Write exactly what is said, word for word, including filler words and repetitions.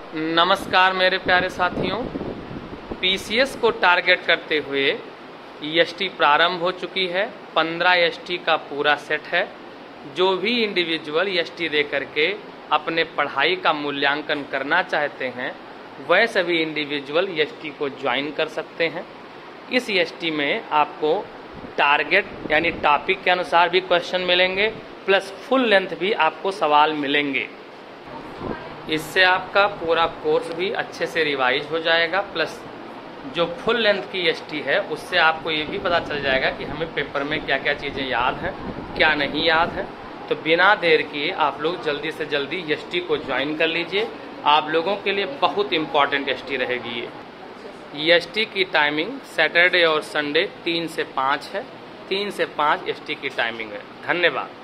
नमस्कार मेरे प्यारे साथियों, पीसीएस को टारगेट करते हुए एसटी प्रारंभ हो चुकी है। पंद्रह एसटी का पूरा सेट है। जो भी इंडिविजुअल एसटी दे करके अपने पढ़ाई का मूल्यांकन करना चाहते हैं वह सभी इंडिविजुअल एसटी को ज्वाइन कर सकते हैं। इस एसटी में आपको टारगेट यानी टॉपिक के अनुसार भी क्वेश्चन मिलेंगे, प्लस फुल लेंथ भी आपको सवाल मिलेंगे। इससे आपका पूरा कोर्स भी अच्छे से रिवाइज हो जाएगा, प्लस जो फुल लेंथ की एसटी है उससे आपको ये भी पता चल जाएगा कि हमें पेपर में क्या क्या चीज़ें याद हैं, क्या नहीं याद है। तो बिना देर किए आप लोग जल्दी से जल्दी एसटी को ज्वाइन कर लीजिए। आप लोगों के लिए बहुत इम्पॉर्टेंट एसटी रहेगी ये। एसटी की टाइमिंग सैटरडे और संडे तीन से पाँच है। तीन से पाँच एसटी की टाइमिंग है। धन्यवाद।